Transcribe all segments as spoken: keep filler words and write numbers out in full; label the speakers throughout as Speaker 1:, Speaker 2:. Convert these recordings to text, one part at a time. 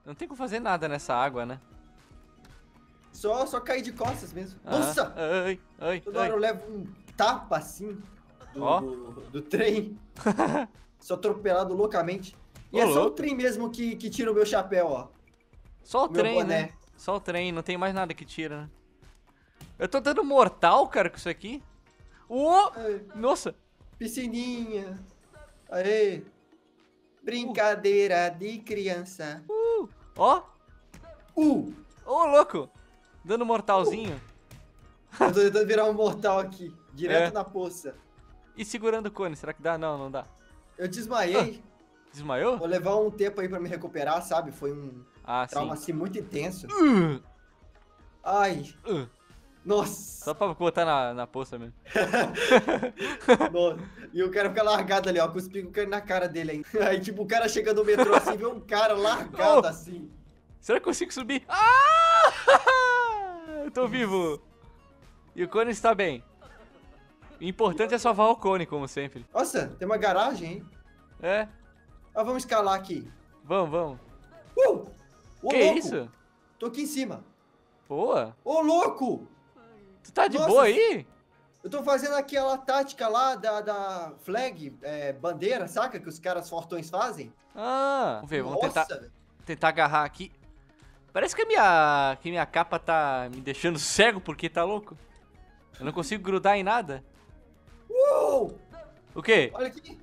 Speaker 1: Não tem como fazer nada nessa água, né?
Speaker 2: Só, só cair de costas mesmo.
Speaker 1: Ah,
Speaker 2: Nossa!
Speaker 1: Ai, ai,
Speaker 2: Toda hora eu
Speaker 1: ai.
Speaker 2: levo um tapa assim do,
Speaker 1: Ó.
Speaker 2: do, do trem. Sou atropelado loucamente. E
Speaker 1: Ô,
Speaker 2: é só o
Speaker 1: louco.
Speaker 2: trem mesmo que, que tira o meu chapéu, ó.
Speaker 1: Só o
Speaker 2: O meu
Speaker 1: trem,
Speaker 2: boné.
Speaker 1: né? Só o trem, não tem mais nada que tira, né? Eu tô dando mortal, cara, com isso aqui. Uou!
Speaker 2: Ai,
Speaker 1: Nossa!
Speaker 2: piscininha. Aê. Brincadeira de criança.
Speaker 1: Uh! Ó!
Speaker 2: Uh!
Speaker 1: Ô, louco! Dando mortalzinho.
Speaker 2: Eu tô tentando virar um mortal aqui. Direto
Speaker 1: É.
Speaker 2: na poça.
Speaker 1: E segurando o cone, será que dá? Não, não dá.
Speaker 2: Eu desmaiei.
Speaker 1: Desmaiou?
Speaker 2: Vou levar um tempo aí pra me recuperar, sabe? Foi um
Speaker 1: Ah,
Speaker 2: trauma
Speaker 1: sim.
Speaker 2: assim muito intenso.
Speaker 1: Uh,
Speaker 2: Ai,
Speaker 1: uh.
Speaker 2: nossa.
Speaker 1: Só pra botar na, na poça mesmo.
Speaker 2: Nossa. E o cara fica largado ali, ó, cuspindo na cara dele aí. Aí, tipo, o cara chega no metrô assim, vê um cara largado
Speaker 1: Oh.
Speaker 2: assim.
Speaker 1: Será que eu consigo subir? Ah! Eu tô vivo. E o cone está bem. O importante é salvar o cone, como sempre.
Speaker 2: Nossa, tem uma garagem, hein?
Speaker 1: É,
Speaker 2: Ah, vamos escalar aqui.
Speaker 1: vamos, vamos.
Speaker 2: Uh! Ô,
Speaker 1: Que
Speaker 2: louco!
Speaker 1: isso?
Speaker 2: Tô aqui em cima.
Speaker 1: Boa.
Speaker 2: Ô, louco!
Speaker 1: Tu tá de
Speaker 2: Nossa.
Speaker 1: boa aí?
Speaker 2: Eu tô fazendo aquela tática lá da, da flag, é, bandeira, saca? Que os caras fortões fazem.
Speaker 1: Ah, vamos ver, vamos
Speaker 2: Nossa,
Speaker 1: tentar,
Speaker 2: velho.
Speaker 1: tentar agarrar aqui. Parece que a minha, que minha capa tá me deixando cego porque tá louco. Eu não consigo grudar em nada.
Speaker 2: Uou!
Speaker 1: O quê?
Speaker 2: Olha aqui.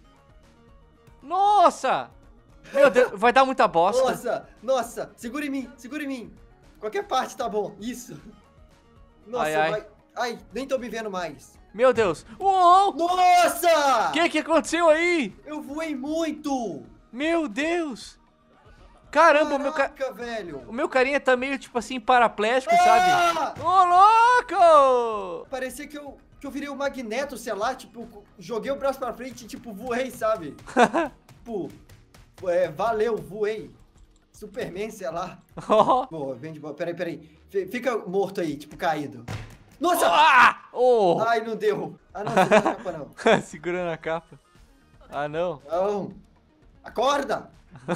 Speaker 1: Nossa! Meu Deus, vai dar muita bosta.
Speaker 2: Nossa, nossa, segura em mim, segura em mim. Qualquer parte tá bom, isso. Nossa,
Speaker 1: Ai, ai.
Speaker 2: vai. Ai, nem tô me vendo mais.
Speaker 1: Meu Deus. Uou!
Speaker 2: Nossa!
Speaker 1: O que que aconteceu aí?
Speaker 2: Eu voei muito!
Speaker 1: Meu Deus. Caramba, o meu, ca...
Speaker 2: Caraca, velho!
Speaker 1: o meu carinha tá meio tipo assim paraplégico, sabe?
Speaker 2: Ah!
Speaker 1: Ô, louco!
Speaker 2: Parecia que eu, que eu virei o Magneto, sei lá, tipo, joguei o braço pra frente e, tipo, voei, sabe? Tipo, é, valeu, voei. Superman, sei lá.
Speaker 1: Ó.
Speaker 2: Pô, vem de boa. Peraí, peraí. F- Fica morto aí, tipo, caído. Nossa!
Speaker 1: Ah! Oh!
Speaker 2: Ai, não deu. Ah, não, não deu capa, não.
Speaker 1: Segurando a capa. Ah, não.
Speaker 2: Não. Acorda!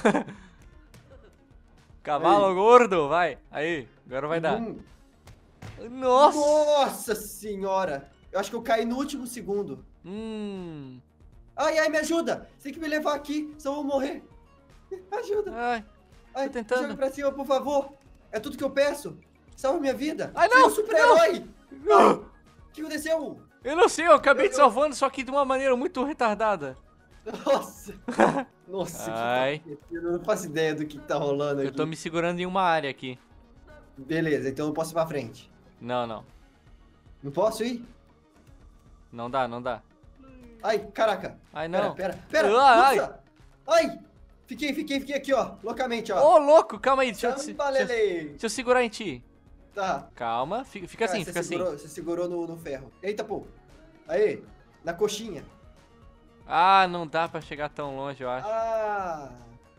Speaker 1: Cavalo
Speaker 2: Aí.
Speaker 1: gordo, vai. Aí, agora vai dar.
Speaker 2: Hum.
Speaker 1: Nossa!
Speaker 2: Nossa senhora! Eu acho que eu caí no último segundo.
Speaker 1: Hum.
Speaker 2: Ai, ai, me ajuda! Você tem que me levar aqui, senão eu vou morrer. Ajuda!
Speaker 1: Ai,
Speaker 2: Ai,
Speaker 1: tô tentando.
Speaker 2: joga pra cima, por favor. É tudo que eu peço. Salva minha vida.
Speaker 1: Ai,
Speaker 2: Você é
Speaker 1: não,
Speaker 2: um super-herói.
Speaker 1: não.
Speaker 2: O que aconteceu?
Speaker 1: Eu não sei, eu acabei
Speaker 2: Eu-
Speaker 1: te salvando, só que de uma maneira muito retardada.
Speaker 2: Nossa. Nossa,
Speaker 1: Ai.
Speaker 2: que tá... Eu não faço ideia do que tá rolando aqui.
Speaker 1: Eu tô me segurando em uma área aqui.
Speaker 2: Beleza, então eu não posso ir pra frente.
Speaker 1: Não, não.
Speaker 2: Não posso ir?
Speaker 1: Não dá, não dá.
Speaker 2: Ai, caraca.
Speaker 1: Ai, não.
Speaker 2: Pera, pera, pera.
Speaker 1: Ai,
Speaker 2: Nossa. Ai. Fiquei, fiquei, fiquei aqui, ó. Loucamente, ó.
Speaker 1: Ô, louco, calma aí, deixa eu, deixa,
Speaker 2: Samba,
Speaker 1: eu-
Speaker 2: lelê.
Speaker 1: deixa eu segurar em ti.
Speaker 2: Tá.
Speaker 1: Calma, fica, fica
Speaker 2: Cara,
Speaker 1: assim,
Speaker 2: você
Speaker 1: fica
Speaker 2: segurou,
Speaker 1: assim.
Speaker 2: Você segurou no, no ferro. Eita, pô. Aí, na coxinha.
Speaker 1: Ah, não dá pra chegar tão longe, eu acho.
Speaker 2: Ah.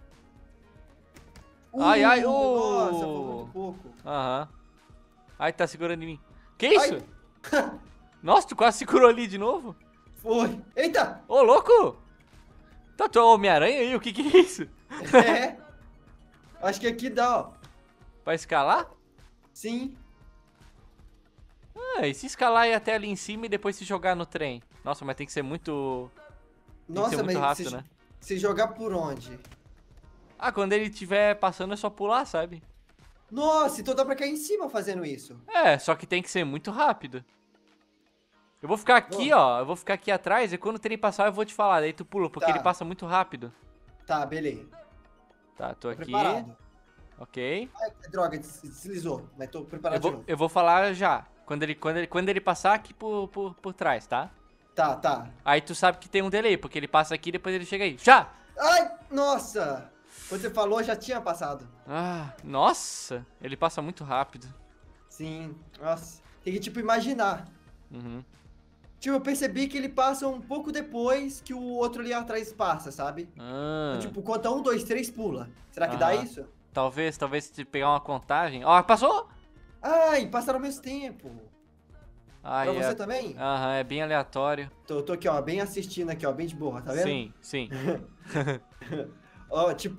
Speaker 1: Ai, ai,
Speaker 2: Uh,
Speaker 1: uh.
Speaker 2: Nossa, foi muito pouco.
Speaker 1: Aham. Ai, tá segurando em mim. Que isso?
Speaker 2: Ai.
Speaker 1: Nossa, tu quase segurou ali de novo?
Speaker 2: Foi. Eita.
Speaker 1: Ô, louco! Tá, tu é o Homem-Aranha aí? O que que é isso?
Speaker 2: É. Acho que aqui dá, ó.
Speaker 1: Pra escalar?
Speaker 2: Sim.
Speaker 1: Ah, e se escalar e ir até ali em cima e depois se jogar no trem? Nossa, mas tem que ser muito... Tem que
Speaker 2: Nossa,
Speaker 1: ser muito
Speaker 2: mas
Speaker 1: rápido,
Speaker 2: se,
Speaker 1: né?
Speaker 2: se jogar por onde?
Speaker 1: Ah, quando ele estiver passando é só pular, sabe?
Speaker 2: Nossa, então dá pra cair em cima fazendo isso.
Speaker 1: É, só que tem que ser muito rápido. Eu vou ficar aqui, ó. Eu vou ficar aqui atrás e quando o trem passar eu vou te falar. Daí tu pula, porque
Speaker 2: Tá.
Speaker 1: ele passa muito rápido.
Speaker 2: Tá, beleza.
Speaker 1: Tá, tô
Speaker 2: Tô
Speaker 1: aqui.
Speaker 2: preparado.
Speaker 1: Ok.
Speaker 2: Ai, droga, des- deslizou. Mas tô
Speaker 1: Eu
Speaker 2: preparado de
Speaker 1: vou,
Speaker 2: novo.
Speaker 1: eu vou falar já. Quando ele, quando ele, quando ele passar aqui por, por, por trás, tá?
Speaker 2: Tá, tá.
Speaker 1: Aí tu sabe que tem um delay, porque ele passa aqui e depois ele chega aí. Já!
Speaker 2: Ai, nossa! Quando você falou, já tinha passado.
Speaker 1: Ah, nossa! Ele passa muito rápido.
Speaker 2: Sim, nossa. Tem que, tipo, imaginar.
Speaker 1: Uhum.
Speaker 2: Tipo, eu percebi que ele passa um pouco depois que o outro ali atrás passa, sabe?
Speaker 1: Ah,
Speaker 2: Então, tipo, conta um, dois, três, pula. Será que dá
Speaker 1: Aham.
Speaker 2: isso?
Speaker 1: talvez, talvez se pegar uma contagem. Ó, passou!
Speaker 2: Ai, passaram ao mesmo tempo.
Speaker 1: Ai,
Speaker 2: Pra você
Speaker 1: é...
Speaker 2: também?
Speaker 1: Aham, é bem aleatório.
Speaker 2: Tô, tô aqui, ó, bem assistindo aqui, ó, bem de boa, tá vendo?
Speaker 1: Sim, sim.
Speaker 2: Ó, tipo,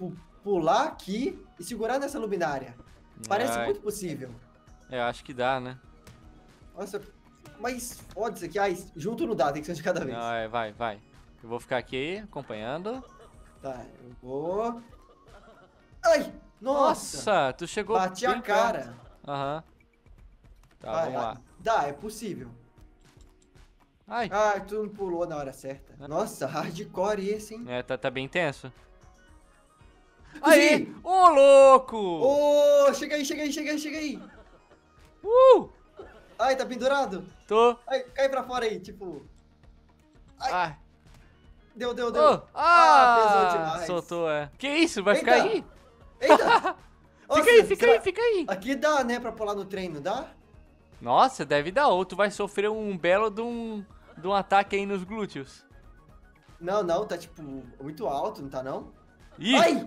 Speaker 2: pular aqui e segurar nessa luminária. Parece
Speaker 1: Ai.
Speaker 2: muito possível.
Speaker 1: É, acho que dá, né?
Speaker 2: Nossa, mas foda isso aqui. Ai, junto não dá, tem que ser de cada vez.
Speaker 1: Não, é, vai, vai. Eu vou ficar aqui acompanhando.
Speaker 2: Tá, eu vou... Ai, nossa.
Speaker 1: Nossa, tu chegou
Speaker 2: Bati
Speaker 1: bem
Speaker 2: a cara.
Speaker 1: perto. Aham. Tá,
Speaker 2: Vai,
Speaker 1: vamos lá.
Speaker 2: vai. Dá, é possível.
Speaker 1: Ai,
Speaker 2: Ai, tu não pulou na hora certa. Nossa, hardcore esse, hein?
Speaker 1: é, tá, tá bem tenso.
Speaker 2: Consegui!
Speaker 1: Aí, ô louco!
Speaker 2: Ô, chega aí, chega aí, chega aí, chega aí.
Speaker 1: Uh!
Speaker 2: Ai, tá pendurado?
Speaker 1: Tô.
Speaker 2: Ai, cai pra fora aí, tipo...
Speaker 1: Ai.
Speaker 2: Deu, deu, deu.
Speaker 1: Oh,
Speaker 2: Ah, pesou
Speaker 1: ah,
Speaker 2: demais.
Speaker 1: soltou, é. Que isso, vai
Speaker 2: Eita.
Speaker 1: ficar aí?
Speaker 2: Eita! Nossa,
Speaker 1: Fica aí, fica
Speaker 2: será-
Speaker 1: aí, fica aí.
Speaker 2: Aqui dá, né, pra pular no trem, não dá?
Speaker 1: Nossa, deve dar. Ou tu vai sofrer um belo de um, de um ataque aí nos glúteos.
Speaker 2: Não, não, tá, tipo, muito alto, não tá, não?
Speaker 1: Ih!
Speaker 2: Ai!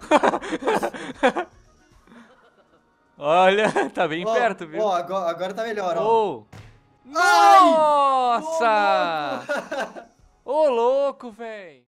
Speaker 1: Olha, tá bem
Speaker 2: Ó,
Speaker 1: perto, viu?
Speaker 2: Ó, agora, agora tá melhor, ó.
Speaker 1: Oh.
Speaker 2: Ai!
Speaker 1: Nossa!
Speaker 2: Ô, louco!
Speaker 1: Ô, louco, velho!